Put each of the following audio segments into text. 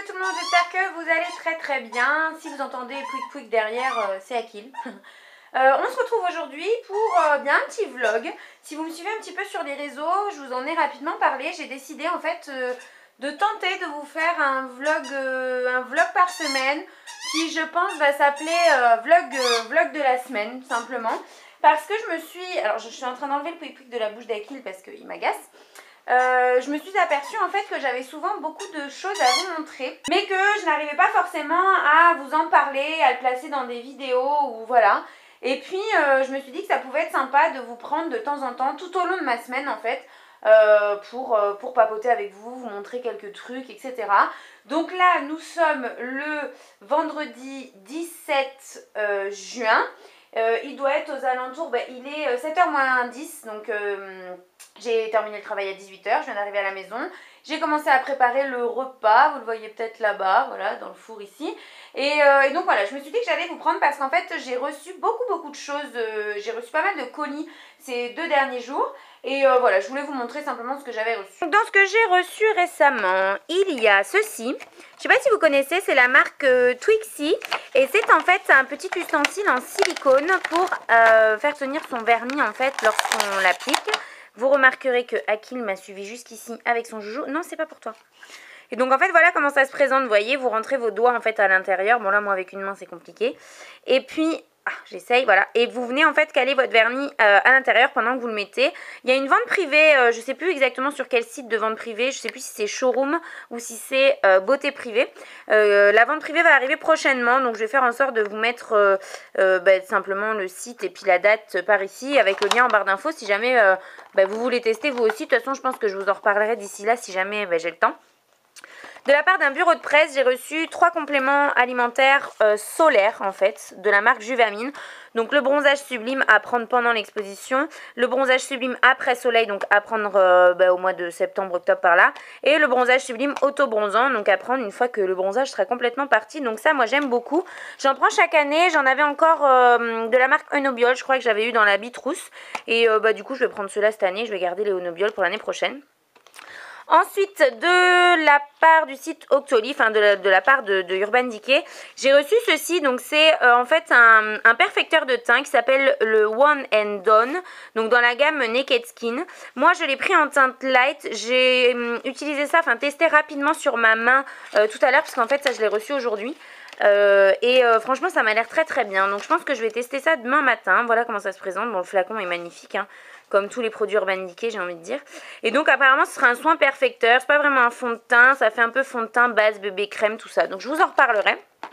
tout le monde, j'espère que vous allez très bien. Si vous entendez pouic pouic derrière, c'est Akil. On se retrouve aujourd'hui pour bien un petit vlog. Si vous me suivez un petit peu sur les réseaux, je vous en ai rapidement parlé. J'ai décidé en fait de tenter de vous faire un vlog par semaine qui je pense va s'appeler vlog de la semaine simplement. Parce que je me suis... Alors je suis en train d'enlever le pouic pouic de la bouche d'Akil parce qu'il m'agace. Je me suis aperçue en fait que j'avais souvent beaucoup de choses à vous montrer, mais que je n'arrivais pas forcément à vous en parler, à le placer dans des vidéos ou voilà. Et puis je me suis dit que ça pouvait être sympa de vous prendre de temps en temps, tout au long de ma semaine en fait, pour papoter avec vous, vous montrer quelques trucs, etc. Donc là, nous sommes le vendredi 17 juin. Il doit être aux alentours, il est 7h moins 10, donc j'ai terminé le travail à 18h, je viens d'arriver à la maison. J'ai commencé à préparer le repas, vous le voyez peut-être là-bas, voilà, dans le four ici. Et donc voilà, je me suis dit que j'allais vous prendre parce qu'en fait j'ai reçu beaucoup de choses, j'ai reçu pas mal de colis ces 2 derniers jours. Et voilà, je voulais vous montrer simplement ce que j'avais reçu. Dans ce que j'ai reçu récemment, il y a ceci. Je sais pas si vous connaissez, c'est la marque Twixy. Et c'est en fait un petit ustensile en silicone pour faire tenir son vernis en fait lorsqu'on l'applique. Vous remarquerez que Akil m'a suivi jusqu'ici avec son joujou. Non, c'est pas pour toi. Et donc en fait voilà comment ça se présente, vous voyez, vous rentrez vos doigts en fait à l'intérieur. Bon là moi avec une main c'est compliqué. Et puis... j'essaye, voilà. Et vous venez en fait caler votre vernis à l'intérieur pendant que vous le mettez. Il y a une vente privée, je sais plus exactement sur quel site de vente privée, je sais plus si c'est Showroom ou si c'est Beauté Privée. La vente privée va arriver prochainement, donc je vais faire en sorte de vous mettre simplement le site et puis la date par ici avec le lien en barre d'infos si jamais vous voulez tester vous aussi. De toute façon, je pense que je vous en reparlerai d'ici là si jamais j'ai le temps. De la part d'un bureau de presse, j'ai reçu 3 compléments alimentaires solaires en fait, de la marque Juvamine. Donc le bronzage sublime à prendre pendant l'exposition, le bronzage sublime après soleil, donc à prendre au mois de septembre, octobre par là. Et le bronzage sublime auto-bronzant, donc à prendre une fois que le bronzage sera complètement parti. Donc ça, moi j'aime beaucoup. J'en prends chaque année, j'en avais encore de la marque Onobiol, je crois que j'avais eu dans la Bitrousse. Et du coup je vais prendre ceux-là cette année, je vais garder les Onobiol pour l'année prochaine. Ensuite, de la part du site Octoly, enfin de la part de Urban Decay, j'ai reçu ceci. Donc c'est en fait un perfecteur de teint qui s'appelle le One and Done, donc dans la gamme Naked Skin. Moi je l'ai pris en teinte light, j'ai utilisé ça, enfin testé rapidement sur ma main tout à l'heure, parce qu'en fait ça je l'ai reçu aujourd'hui. Franchement ça m'a l'air très bien, donc je pense que je vais tester ça demain matin. Voilà comment ça se présente. Bon, le flacon est magnifique hein, comme tous les produits Urban Decay, j'ai envie de dire. Et donc apparemment ce sera un soin perfecteur, c'est pas vraiment un fond de teint, ça fait un peu fond de teint, base, bébé crème, tout ça, donc je vous en reparlerai.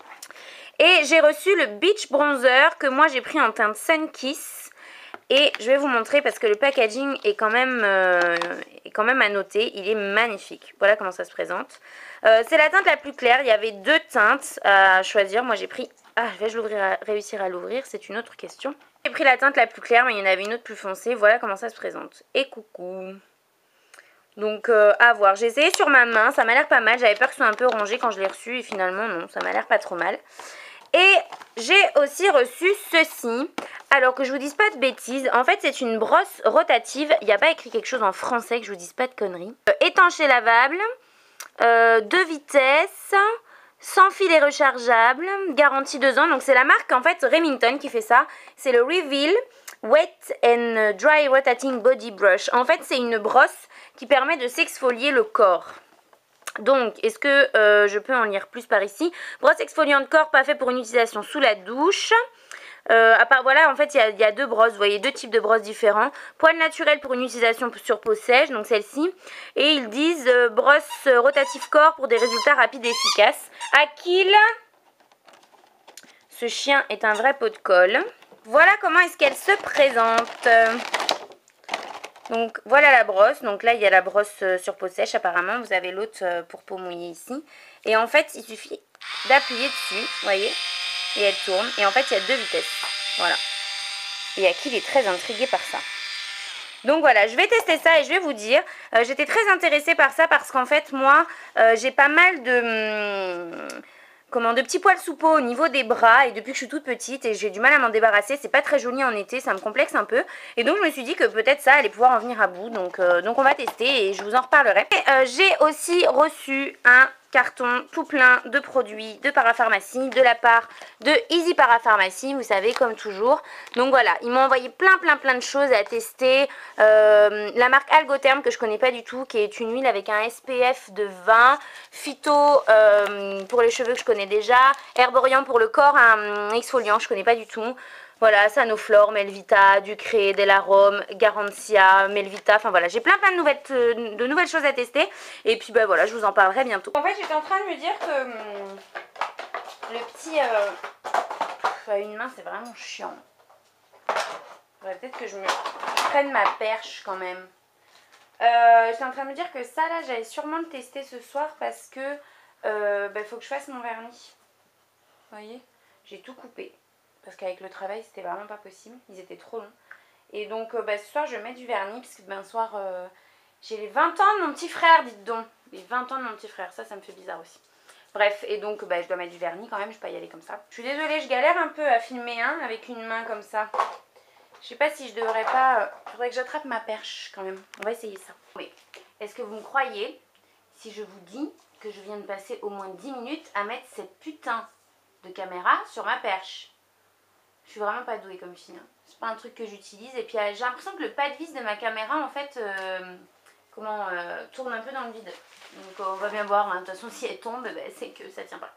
Et j'ai reçu le Beach Bronzer que moi j'ai pris en teinte Sun Kiss. Et je vais vous montrer parce que le packaging est quand même à noter. Il est magnifique. Voilà comment ça se présente. C'est la teinte la plus claire. Il y avait 2 teintes à choisir. Moi j'ai pris... Ah, vais-je réussir à l'ouvrir? C'est une autre question. J'ai pris la teinte la plus claire, mais il y en avait une autre plus foncée. Voilà comment ça se présente. Et coucou. Donc à voir. J'ai essayé sur ma main. Ça m'a l'air pas mal. J'avais peur que ce soit un peu rongé quand je l'ai reçu. Et finalement non, ça m'a l'air pas trop mal. Et j'ai aussi reçu ceci, alors que je vous dise pas de bêtises, en fait c'est une brosse rotative, il n'y a pas écrit quelque chose en français, que je vous dise pas de conneries. Étanche et lavable, 2 vitesses, sans filet rechargeable, garantie 2 ans, donc c'est la marque en fait Remington qui fait ça, c'est le Reveal Wet and Dry Rotating Body Brush. En fait c'est une brosse qui permet de s'exfolier le corps. Donc, est-ce que je peux en lire plus par ici? Brosse exfoliante corps, pas fait pour une utilisation sous la douche. Voilà, en fait, il y a 2 brosses, vous voyez, 2 types de brosses différents. Poil naturel pour une utilisation sur peau sèche, donc celle-ci. Et ils disent brosse rotative corps pour des résultats rapides et efficaces. Akil, ce chien est un vrai pot de colle. Voilà comment est-ce qu'elle se présente. Donc voilà la brosse, donc là il y a la brosse sur peau sèche apparemment, vous avez l'autre pour peau mouillée ici. Et en fait il suffit d'appuyer dessus, vous voyez, et elle tourne. Et en fait il y a 2 vitesses, voilà. Et Akil est très intrigué par ça. Donc voilà, je vais tester ça et je vais vous dire, j'étais très intéressée par ça parce qu'en fait moi j'ai pas mal de petits poils sous peau au niveau des bras, et depuis que je suis toute petite et j'ai du mal à m'en débarrasser, c'est pas très joli en été, ça me complexe un peu, et donc je me suis dit que peut-être ça allait pouvoir en venir à bout, donc on va tester et je vous en reparlerai. J'ai aussi reçu un carton tout plein de produits de parapharmacie de la part de Easy Parapharmacie, vous savez, comme toujours. Donc voilà, ils m'ont envoyé plein de choses à tester. La marque Algotherm que je connais pas du tout, qui est une huile avec un SPF de 20, Phyto pour les cheveux que je connais déjà, Herborian pour le corps, un exfoliant je connais pas du tout. Voilà, Sanoflore, Melvita, Ducré, Delarome, Garantia, Melvita, enfin voilà, j'ai plein de nouvelles choses à tester. Et puis bah voilà, je vous en parlerai bientôt. En fait, j'étais en train de me dire que le petit... à une main, c'est vraiment chiant. Faudrait peut-être que je prenne ma perche quand même. J'étais en train de me dire que ça là, j'allais sûrement le tester ce soir parce que faut que je fasse mon vernis. Vous voyez, j'ai tout coupé. Parce qu'avec le travail, c'était vraiment pas possible. Ils étaient trop longs. Et donc, ce soir, je vais mettre du vernis. Parce que ce soir, j'ai les 20 ans de mon petit frère, dites donc. Les 20 ans de mon petit frère. Ça me fait bizarre aussi. Bref, et donc, je dois mettre du vernis quand même. Je peux pas y aller comme ça. Je suis désolée, je galère un peu à filmer avec une main comme ça. Je sais pas si je devrais pas... faudrait que j'attrape ma perche quand même. On va essayer ça. Oui. Est-ce que vous me croyez si je vous dis que je viens de passer au moins 10 minutes à mettre cette putain de caméra sur ma perche? Je suis vraiment pas douée comme fille. C'est pas un truc que j'utilise. Et puis j'ai l'impression que le pas de vis de ma caméra en fait tourne un peu dans le vide. Donc on va bien voir. De toute façon si elle tombe, c'est que ça tient pas.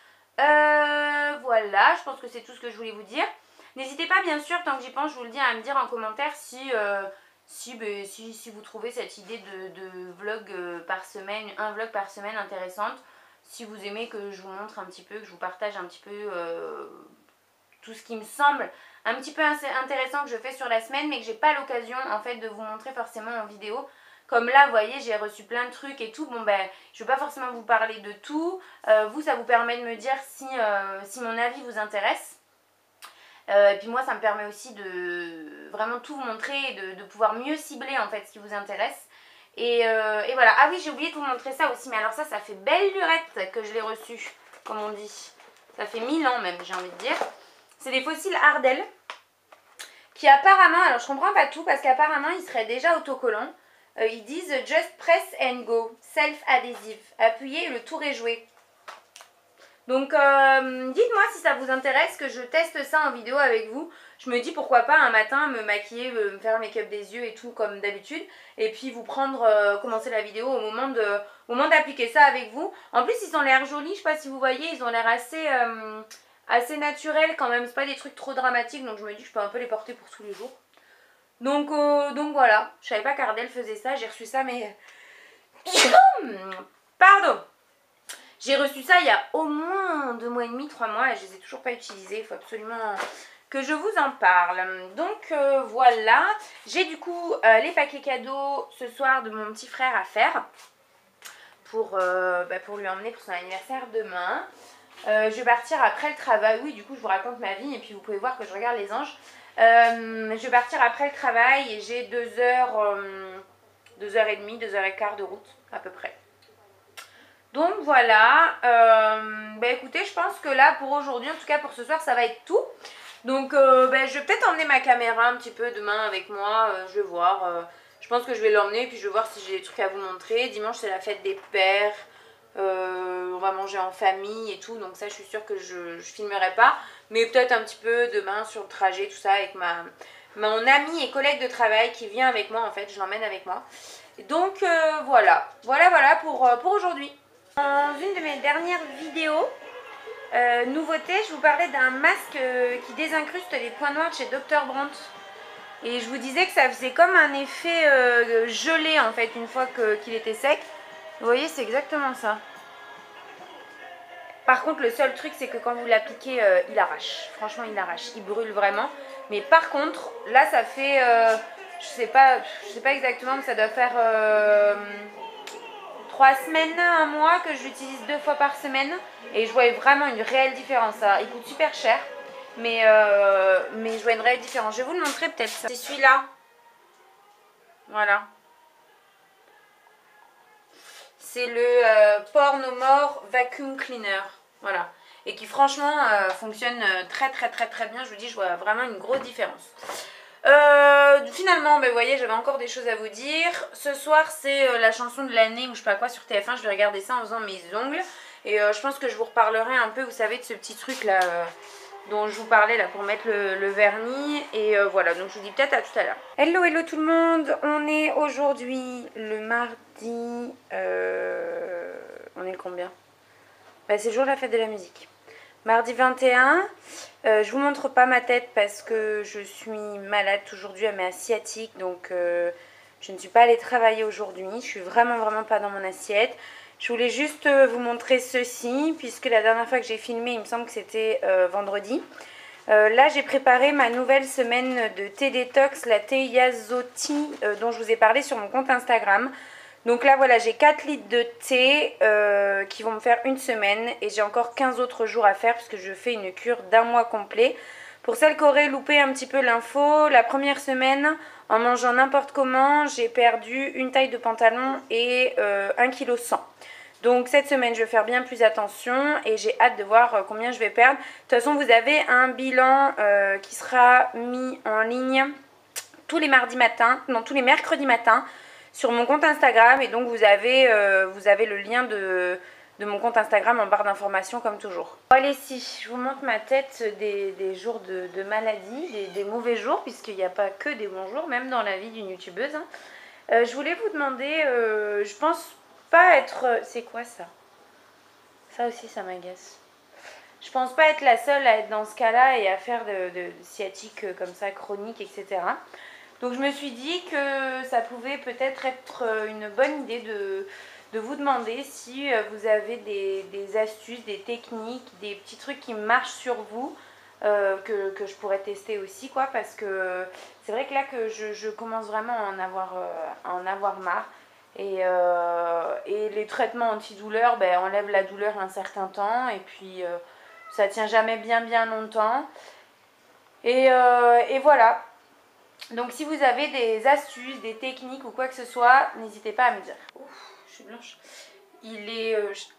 Voilà, je pense que c'est tout ce que je voulais vous dire. N'hésitez pas bien sûr, tant que j'y pense, je vous le dis, à me dire en commentaire si vous trouvez cette idée de vlog par semaine, un vlog par semaine intéressante. Si vous aimez que je vous montre un petit peu, que je vous partage un petit peu... tout ce qui me semble un petit peu intéressant que je fais sur la semaine, mais que j'ai pas l'occasion en fait de vous montrer forcément en vidéo. Comme là, vous voyez, j'ai reçu plein de trucs et tout. Bon je vais pas forcément vous parler de tout. Vous, ça vous permet de me dire si mon avis vous intéresse. Et puis moi, ça me permet aussi de vraiment tout vous montrer et de pouvoir mieux cibler en fait ce qui vous intéresse. Et voilà. Ah oui, j'ai oublié de vous montrer ça aussi, mais alors ça fait belle lurette que je l'ai reçu, comme on dit. Ça fait 1000 ans même, j'ai envie de dire. C'est des fossiles Ardell qui apparemment, alors je comprends pas tout parce qu'apparemment ils seraient déjà autocollants. Ils disent just press and go, self-adhesive. Appuyez et le tour est joué. Donc dites-moi si ça vous intéresse que je teste ça en vidéo avec vous. Je me dis pourquoi pas un matin me maquiller, me faire le make-up des yeux et tout comme d'habitude. Et puis vous prendre, commencer la vidéo au moment d'appliquer ça avec vous. En plus ils ont l'air jolis, je sais pas si vous voyez, ils ont l'air assez naturel quand même, c'est pas des trucs trop dramatiques, donc je me dis que je peux un peu les porter pour tous les jours. Donc voilà, je savais pas qu'Ardell faisait ça, j'ai reçu ça mais... Pardon. J'ai reçu ça il y a au moins 2 mois et demi, 3 mois et je les ai toujours pas utilisés, il faut absolument que je vous en parle. Donc voilà, j'ai du coup les paquets cadeaux ce soir de mon petit frère à faire pour lui emmener pour son anniversaire demain. Je vais partir après le travail. Oui, du coup, je vous raconte ma vie et puis vous pouvez voir que je regarde les anges. Je vais partir après le travail et j'ai 2 heures, 2h30, 2h15 de route à peu près. Donc voilà. Écoutez, je pense que là pour aujourd'hui, en tout cas pour ce soir, ça va être tout. Donc je vais peut-être emmener ma caméra un petit peu demain avec moi. Je vais voir. Je pense que je vais l'emmener et puis je vais voir si j'ai des trucs à vous montrer. Dimanche, c'est la fête des pères. On va manger en famille et tout, donc ça je suis sûre que je filmerai pas, mais peut-être un petit peu demain sur le trajet, tout ça avec mon ami et collègue de travail qui vient avec moi en fait, je l'emmène avec moi. Donc voilà pour aujourd'hui. Dans une de mes dernières vidéos, nouveauté, je vous parlais d'un masque qui désincruste les points noirs chez Dr. Brandt. Et je vous disais que ça faisait comme un effet gelé en fait une fois qu'il était sec. Vous voyez, c'est exactement ça. Par contre, le seul truc, c'est que quand vous l'appliquez, il arrache. Franchement, il arrache. Il brûle vraiment. Mais par contre, là, ça fait... je sais pas exactement, mais ça doit faire 3 semaines, 1 mois que je l'utilise 2 fois par semaine. Et je voyais vraiment une réelle différence. Il coûte super cher. Mais je vois une réelle différence. Je vais vous le montrer peut-être. C'est celui-là. Voilà. C'est le Pore No More Vacuum Cleaner. Voilà. Et qui franchement fonctionne très bien. Je vous dis, je vois vraiment une grosse différence. Finalement, vous voyez, j'avais encore des choses à vous dire. Ce soir, c'est la chanson de l'année ou je sais pas quoi sur TF1. Je vais regarder ça en faisant mes ongles. Et je pense que je vous reparlerai un peu, vous savez, de ce petit truc là dont je vous parlais là pour mettre le vernis. Et voilà, donc je vous dis peut-être à tout à l'heure. Hello, hello tout le monde. On est aujourd'hui le mardi... on est le combien? C'est le jour de la fête de la musique. Mardi 21, je vous montre pas ma tête parce que je suis malade aujourd'hui, elle m'est sciatique, donc je ne suis pas allée travailler aujourd'hui. Je suis vraiment pas dans mon assiette. Je voulais juste vous montrer ceci, puisque la dernière fois que j'ai filmé, il me semble que c'était vendredi. Là, j'ai préparé ma nouvelle semaine de thé détox, la thé Yazoti, dont je vous ai parlé sur mon compte Instagram. Donc là voilà, j'ai 4 litres de thé qui vont me faire une semaine et j'ai encore 15 autres jours à faire puisque je fais une cure d'1 mois complet. Pour celles qui auraient loupé un petit peu l'info, la première semaine, en mangeant n'importe comment, j'ai perdu une taille de pantalon et 1,1 kg. Donc cette semaine, je vais faire bien plus attention et j'ai hâte de voir combien je vais perdre. De toute façon, vous avez un bilan qui sera mis en ligne tous les mardis matins, non, tous les mercredis matins, sur mon compte Instagram. Et donc vous avez le lien de mon compte Instagram en barre d'informations comme toujours. Bon, allez, si je vous montre ma tête des jours de maladie, des mauvais jours, puisqu'il n'y a pas que des bons jours, même dans la vie d'une youtubeuse. Je voulais vous demander, je pense pas être... C'est quoi ça? Ça aussi ça m'agace. Je pense pas être la seule à être dans ce cas-là et à faire de sciatique comme ça, chronique, etc. Donc je me suis dit que ça pouvait peut-être être une bonne idée de vous demander si vous avez des astuces, des techniques, des petits trucs qui marchent sur vous, que je pourrais tester aussi, quoi, parce que c'est vrai que là que je commence vraiment à en avoir marre. Et les traitements antidouleurs enlèvent la douleur un certain temps et puis ça tient jamais bien longtemps. Et voilà. Donc si vous avez des astuces, des techniques ou quoi que ce soit, n'hésitez pas à me dire. Ouf, je suis blanche. Il est...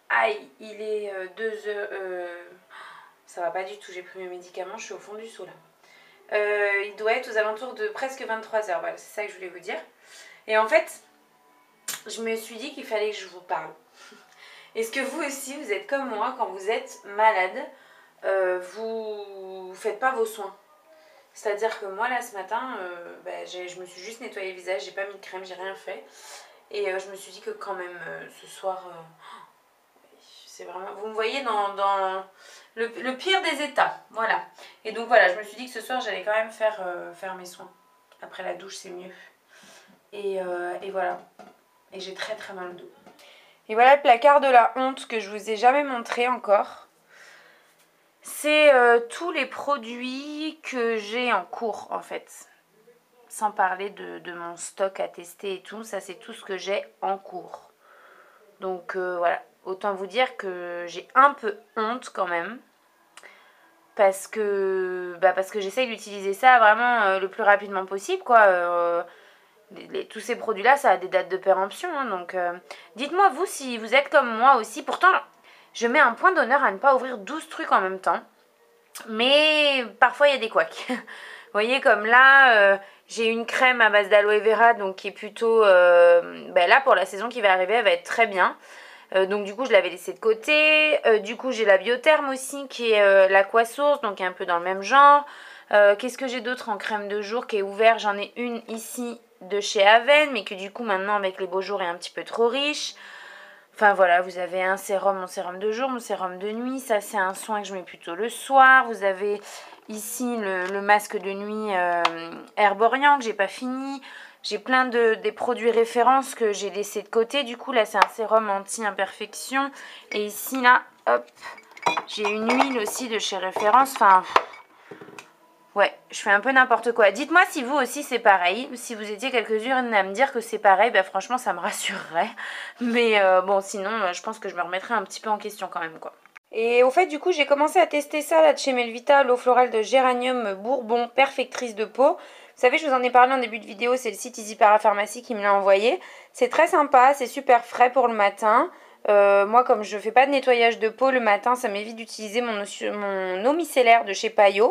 il est 2 heures... ça va pas du tout, j'ai pris mes médicaments, je suis au fond du seau là. Il doit être aux alentours de presque 23 heures, voilà, c'est ça que je voulais vous dire. Et en fait, je me suis dit qu'il fallait que je vous parle. Est-ce que vous aussi, vous êtes comme moi, quand vous êtes malade, vous faites pas vos soins? C'est-à-dire que moi là ce matin, je me suis juste nettoyé le visage, j'ai pas mis de crème, j'ai rien fait. Et je me suis dit que quand même ce soir, c'est vraiment... Vous me voyez dans le pire des états, voilà. Et donc voilà, je me suis dit que ce soir j'allais quand même faire mes soins. Après la douche c'est mieux. Et voilà. Et j'ai très mal au dos. Et voilà le placard de la honte que je vous ai jamais montré encore. C'est tous les produits que j'ai en cours en fait. Sans parler de mon stock à tester et tout. Ça c'est tout ce que j'ai en cours. Donc voilà. Autant vous dire que j'ai un peu honte quand même. Parce que j'essaye d'utiliser ça vraiment le plus rapidement possible, quoi. Tous ces produits là ça a des dates de péremption, hein, donc dites-moi vous si vous êtes comme moi aussi. Pourtant je mets un point d'honneur à ne pas ouvrir 12 trucs en même temps, mais parfois il y a des couacs. Vous voyez comme là j'ai une crème à base d'aloe vera, donc qui est plutôt là pour la saison qui va arriver, elle va être très bien. Donc du coup je l'avais laissé de côté. Du coup j'ai la Biotherme aussi qui est l'Aquasource, donc un peu dans le même genre. Qu'est-ce que j'ai d'autre en crème de jour qui est ouvert? J'en ai une ici de chez Aven, mais que du coup maintenant avec les beaux jours est un petit peu trop riche. Enfin voilà, vous avez un sérum, mon sérum de jour, mon sérum de nuit. Ça c'est un soin que je mets plutôt le soir. Vous avez ici le masque de nuit Herborian que j'ai pas fini. J'ai plein des produits références que j'ai laissé de côté. Du coup là c'est un sérum anti-imperfection. Et ici là, hop, j'ai une huile aussi de chez Référence. Enfin... ouais, je fais un peu n'importe quoi. Dites-moi si vous aussi c'est pareil. Si vous étiez quelques-unes à me dire que c'est pareil, franchement ça me rassurerait. Mais bon, sinon je pense que je me remettrai un petit peu en question quand même, quoi. Et au fait, du coup, j'ai commencé à tester ça là de chez Melvita, l'eau florale de géranium bourbon, perfectrice de peau. Vous savez, je vous en ai parlé en début de vidéo, c'est le site Easy Parapharmacie qui me l'a envoyé. C'est très sympa, c'est super frais pour le matin. Moi, comme je fais pas de nettoyage de peau le matin, ça m'évite d'utiliser mon eau micellaire de chez Payot.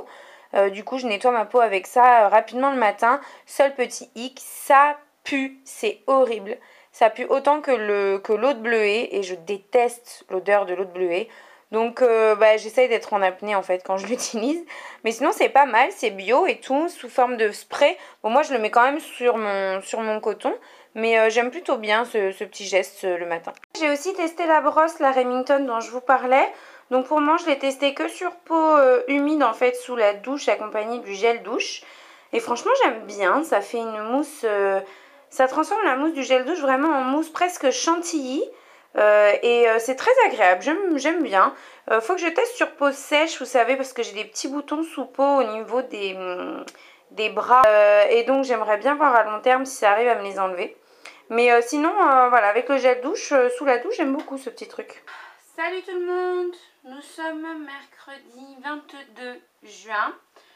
Du coup, je nettoie ma peau avec ça rapidement le matin. Seul petit hic, ça pue, c'est horrible. Ça pue autant que l'eau de bleuet et je déteste l'odeur de l'eau de bleuet. Donc j'essaye d'être en apnée en fait quand je l'utilise. Mais sinon c'est pas mal, c'est bio et tout, sous forme de spray. Bon moi je le mets quand même sur mon coton. Mais j'aime plutôt bien ce petit geste le matin. J'ai aussi testé la brosse, la Remington dont je vous parlais. Donc pour moi je l'ai testé que sur peau humide en fait sous la douche accompagnée du gel douche. Et franchement j'aime bien, ça fait une mousse... ça transforme la mousse du gel douche vraiment en mousse presque chantilly. C'est très agréable, j'aime bien. Faut que je teste sur peau sèche, vous savez, parce que j'ai des petits boutons sous peau au niveau des bras. Et donc j'aimerais bien voir à long terme si ça arrive à me les enlever. Mais sinon, voilà, avec le gel douche, sous la douche, j'aime beaucoup ce petit truc. Salut tout le monde, nous sommes mercredi 22 juin.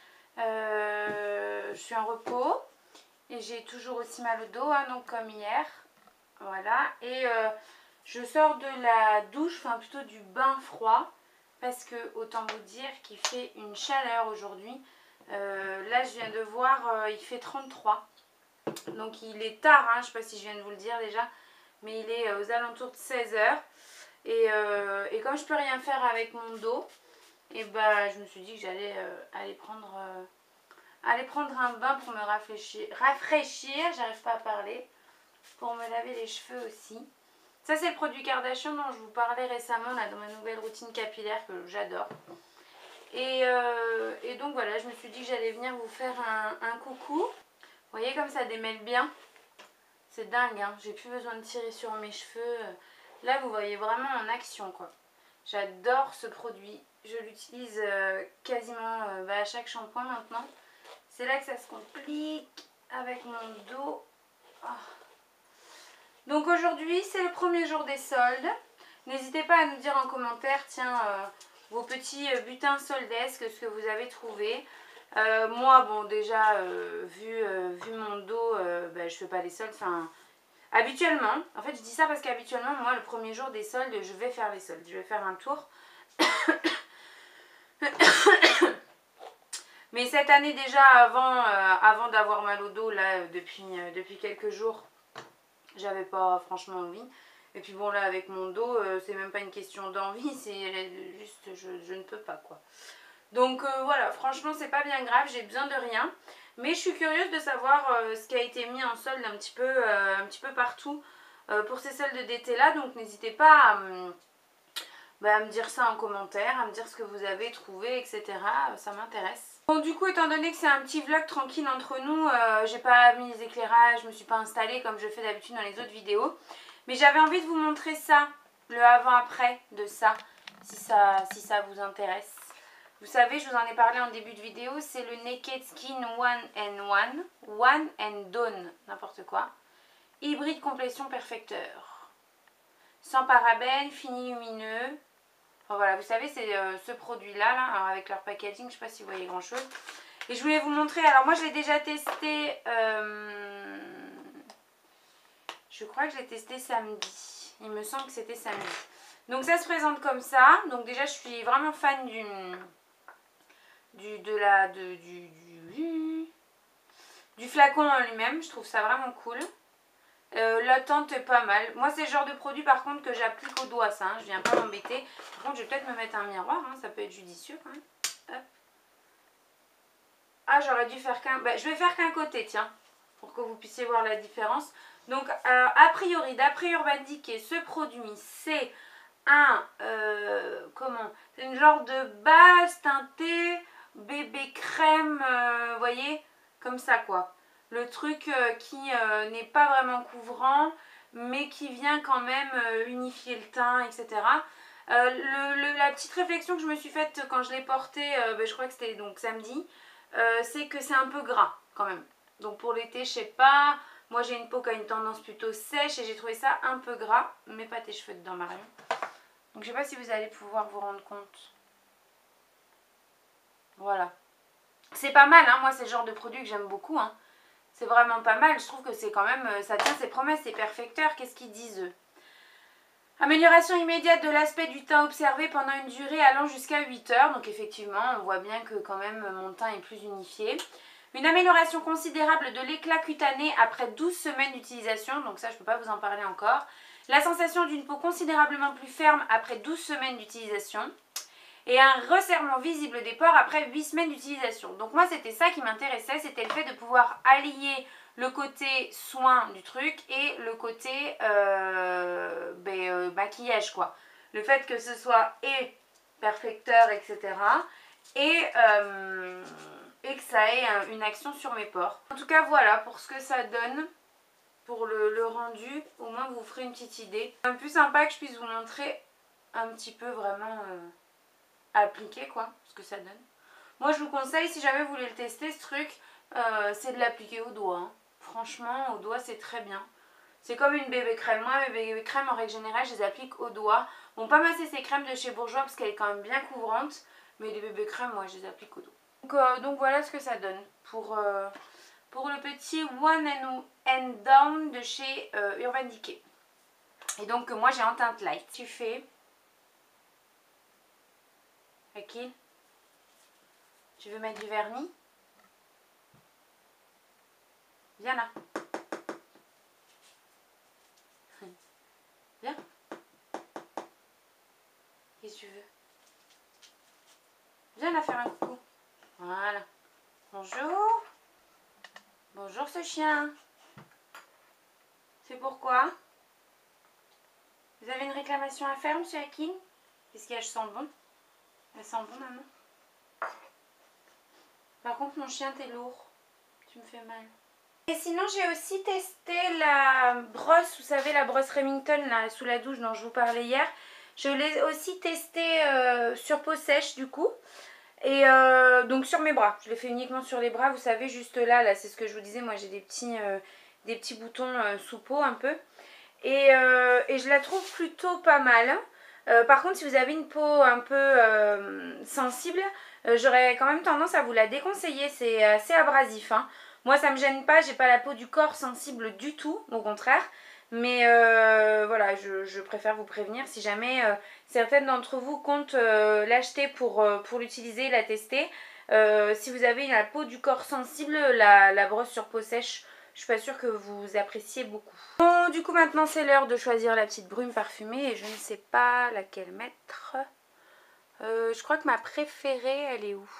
Je suis en repos et j'ai toujours aussi mal au dos, hein, donc comme hier. Voilà, et je sors de la douche, enfin plutôt du bain froid, parce que autant vous dire qu'il fait une chaleur aujourd'hui. Là, je viens de voir, il fait 33. Donc il est tard, hein, je ne sais pas si je viens de vous le dire déjà, mais il est aux alentours de 16 h. Et comme je peux rien faire avec mon dos, et je me suis dit que j'allais aller prendre un bain pour me rafraîchir, j'arrive pas à parler, pour me laver les cheveux aussi. Ça c'est le produit Kardashian dont je vous parlais récemment là, dans ma nouvelle routine capillaire que j'adore. Et donc voilà, je me suis dit que j'allais venir vous faire un coucou. Vous voyez comme ça démêle bien. C'est dingue, hein. J'ai plus besoin de tirer sur mes cheveux. Là, vous voyez vraiment en action, quoi. J'adore ce produit. Je l'utilise quasiment à chaque shampoing maintenant. C'est là que ça se complique avec mon dos. Oh. Donc aujourd'hui, c'est le premier jour des soldes. N'hésitez pas à nous dire en commentaire, tiens, vos petits butins soldesques, ce que vous avez trouvé. Moi, bon, déjà, vu mon dos, je fais pas les soldes. Enfin, habituellement, en fait, je dis ça parce qu'habituellement, moi, le premier jour des soldes, je vais faire les soldes. Je vais faire un tour. Mais cette année, déjà, avant d'avoir mal au dos, là, depuis quelques jours, j'avais pas franchement envie. Et puis bon, là, avec mon dos, c'est même pas une question d'envie, c'est juste, je ne peux pas, quoi. Donc voilà, franchement c'est pas bien grave, j'ai besoin de rien. Mais je suis curieuse de savoir ce qui a été mis en solde un petit peu partout pour ces soldes d'été là. Donc n'hésitez pas à me dire ça en commentaire, à me dire ce que vous avez trouvé, etc. Ça m'intéresse. Bon du coup, étant donné que c'est un petit vlog tranquille entre nous, j'ai pas mis les éclairages, je me suis pas installée comme je fais d'habitude dans les autres vidéos. Mais j'avais envie de vous montrer ça, le avant-après de ça, si ça vous intéresse. Vous savez, je vous en ai parlé en début de vidéo, c'est le Naked Skin One and Done, n'importe quoi. Hybride complétion perfecteur. Sans parabènes, fini lumineux. Enfin, voilà, vous savez, c'est ce produit-là, là, avec leur packaging, je ne sais pas si vous voyez grand-chose. Et je voulais vous montrer, alors moi je l'ai déjà testé, je crois que je l'ai testé samedi. Il me semble que c'était samedi. Donc ça se présente comme ça. Donc déjà, je suis vraiment fan du flacon en lui-même, je trouve ça vraiment cool. La teinte est pas mal. Moi c'est le genre de produit par contre que j'applique au doigt, ça, hein. Je viens pas m'embêter. Par contre je vais peut-être me mettre un miroir, hein. Ça peut être judicieux quand même. Hop. Ah, j'aurais dû faire qu'un... je vais faire qu'un côté, tiens, pour que vous puissiez voir la différence. Donc a priori, d'après Urban Decay, ce produit c'est c'est une genre de base teintée bébé crème, vous voyez, comme ça quoi. Le truc qui n'est pas vraiment couvrant, mais qui vient quand même unifier le teint, etc. La petite réflexion que je me suis faite quand je l'ai porté, je crois que c'était donc samedi, c'est que c'est un peu gras quand même. Donc pour l'été, je sais pas, moi j'ai une peau qui a une tendance plutôt sèche et j'ai trouvé ça un peu gras. Mets pas tes cheveux dedans, Marion. Donc je sais pas si vous allez pouvoir vous rendre compte. Voilà. C'est pas mal, hein. Moi c'est le genre de produit que j'aime beaucoup, hein. C'est vraiment pas mal. Je trouve que c'est quand même, ça tient ses promesses, c'est perfecteur. Qu'est-ce qu'ils disent eux? Amélioration immédiate de l'aspect du teint observé pendant une durée allant jusqu'à 8 heures. Donc effectivement, on voit bien que quand même mon teint est plus unifié. Une amélioration considérable de l'éclat cutané après 12 semaines d'utilisation. Donc ça, je ne peux pas vous en parler encore. La sensation d'une peau considérablement plus ferme après 12 semaines d'utilisation. Et un resserrement visible des pores après 8 semaines d'utilisation. Donc moi, c'était ça qui m'intéressait. C'était le fait de pouvoir allier le côté soin du truc et le côté maquillage, quoi. Le fait que ce soit et perfecteur, etc. Et que ça ait une action sur mes pores. En tout cas, voilà pour ce que ça donne. Pour le rendu, au moins vous ferez une petite idée. C'est plus sympa que je puisse vous montrer un petit peu vraiment appliqué, quoi, ce que ça donne. Moi, je vous conseille, si jamais vous voulez le tester, ce truc, c'est de l'appliquer au doigt. Hein. Franchement, au doigt, c'est très bien. C'est comme une bébé crème. Moi, mes bébé crèmes, en règle générale, je les applique au doigt. Bon, pas masser ces crèmes de chez Bourjois parce qu'elle est quand même bien couvrante. Mais les bébé crèmes, moi, je les applique au doigt. Donc voilà ce que ça donne pour le petit One and Down de chez Urban Decay. Et donc, moi, j'ai en teinte light. Tu fais... Ok. Tu veux mettre du vernis? Viens là. Viens. Qu'est-ce que tu veux? Viens là faire un coucou. Voilà. Bonjour. Bonjour ce chien. C'est pourquoi? Vous avez une réclamation à faire, monsieur Hakim? Qu'est-ce qu'elle sent bon? Elle sent bon, maman? Par contre, mon chien, t'es lourd. Tu me fais mal. Et sinon, j'ai aussi testé la brosse, vous savez, la brosse Remington là, sous la douche dont je vous parlais hier. Je l'ai aussi testée sur peau sèche du coup. Et donc sur mes bras. Je l'ai fait uniquement sur les bras, vous savez, juste là c'est ce que je vous disais. Moi, j'ai des petits boutons sous peau un peu. Et je la trouve plutôt pas mal. Par contre, si vous avez une peau un peu sensible, j'aurais quand même tendance à vous la déconseiller. C'est assez abrasif. Hein. Moi, ça me gêne pas. J'ai pas la peau du corps sensible du tout, au contraire. Mais voilà, je préfère vous prévenir si jamais certaines d'entre vous comptent l'acheter pour l'utiliser, la tester. Si vous avez la peau du corps sensible, la brosse sur peau sèche, je suis pas sûre que vous appréciez beaucoup. Bon, du coup maintenant c'est l'heure de choisir la petite brume parfumée et je ne sais pas laquelle mettre. Je crois que ma préférée, elle est où?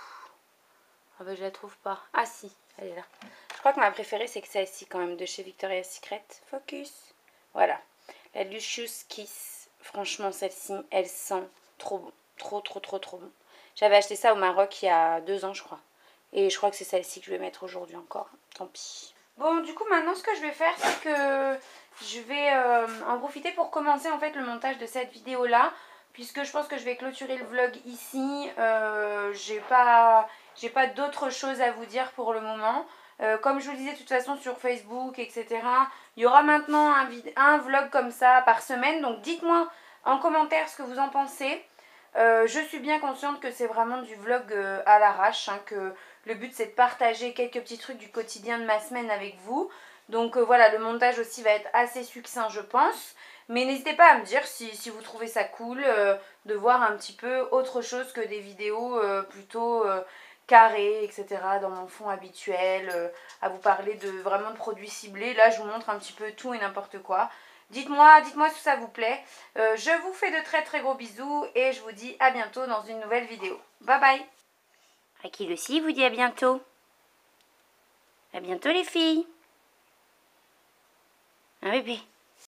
Ah bah je la trouve pas. Ah si, elle est là. Je crois que ma préférée c'est que celle-ci quand même de chez Victoria's Secret. Focus. Voilà. La Lucious Kiss. Franchement celle-ci, elle sent trop bon. Trop bon. J'avais acheté ça au Maroc il y a 2 ans je crois. Et je crois que c'est celle-ci que je vais mettre aujourd'hui encore. Tant pis. Bon, du coup, maintenant, ce que je vais faire, c'est que je vais en profiter pour commencer, en fait, le montage de cette vidéo-là. Puisque je pense que je vais clôturer le vlog ici. J'ai pas d'autre chose à vous dire pour le moment. Comme je vous le disais, de toute façon, sur Facebook, etc. Il y aura maintenant un vlog comme ça par semaine. Donc, dites-moi en commentaire ce que vous en pensez. Je suis bien consciente que c'est vraiment du vlog à l'arrache, hein, que le but c'est de partager quelques petits trucs du quotidien de ma semaine avec vous. Donc voilà, le montage aussi va être assez succinct je pense. Mais n'hésitez pas à me dire si vous trouvez ça cool de voir un petit peu autre chose que des vidéos plutôt carrées, etc. dans mon fond habituel, à vous parler vraiment de produits ciblés. Là je vous montre un petit peu tout et n'importe quoi. Dites-moi si ça vous plaît. Je vous fais de très gros bisous et je vous dis à bientôt dans une nouvelle vidéo. Bye bye. Akil aussi vous dit à bientôt. À bientôt les filles. Un bébé.